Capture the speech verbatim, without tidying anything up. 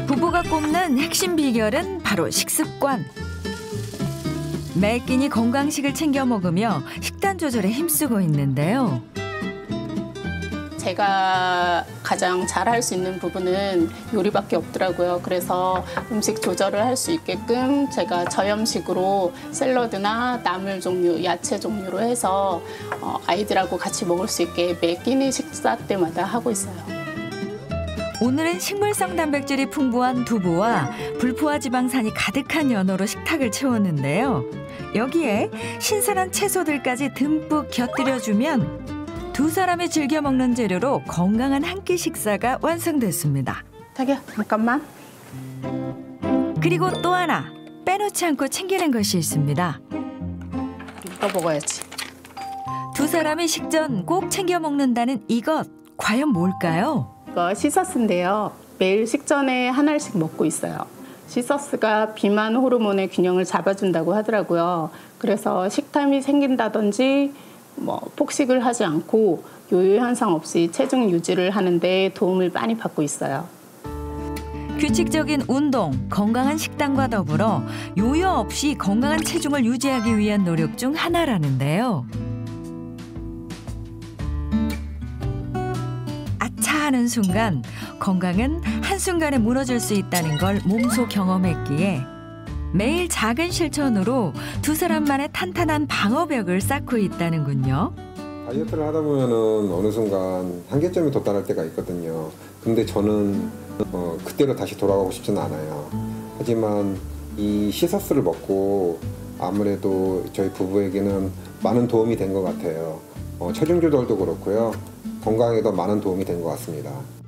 부부가 꼽는 핵심 비결은 바로 식습관. 매 끼니 건강식을 챙겨 먹으며 식단 조절에 힘쓰고 있는데요. 제가 가장 잘할 수 있는 부분은 요리밖에 없더라고요. 그래서 음식 조절을 할 수 있게끔 제가 저염식으로 샐러드나 나물 종류, 야채 종류로 해서 아이들하고 같이 먹을 수 있게 매 끼니 식사 때마다 하고 있어요. 오늘은 식물성 단백질이 풍부한 두부와 불포화 지방산이 가득한 연어로 식탁을 채웠는데요. 여기에 신선한 채소들까지 듬뿍 곁들여주면 두 사람이 즐겨 먹는 재료로 건강한 한 끼 식사가 완성됐습니다. 자기야, 잠깐만. 그리고 또 하나 빼놓지 않고 챙기는 것이 있습니다. 이거 먹어야지. 두 사람이 식전 꼭 챙겨 먹는다는 이것, 과연 뭘까요? 이거 시서스인데요. 매일 식전에 한 알씩 먹고 있어요. 시서스가 비만 호르몬의 균형을 잡아준다고 하더라고요. 그래서 식탐이 생긴다든지 뭐 폭식을 하지 않고 요요 현상 없이 체중 유지를 하는 데 도움을 많이 받고 있어요. 규칙적인 운동, 건강한 식단과 더불어 요요 없이 건강한 체중을 유지하기 위한 노력 중 하나라는데요. 아차 하는 순간 건강은 한순간에 무너질 수 있다는 걸 몸소 경험했기에 매일 작은 실천으로 두 사람만의 탄탄한 방어벽을 쌓고 있다는군요. 다이어트를 하다 보면은 어느 순간 한계점에 도달할 때가 있거든요. 근데 저는 어, 그때로 다시 돌아가고 싶지는 않아요. 하지만 이 시서스를 먹고 아무래도 저희 부부에게는 많은 도움이 된 것 같아요. 어, 체중 조절도 그렇고요. 건강에도 많은 도움이 된 것 같습니다.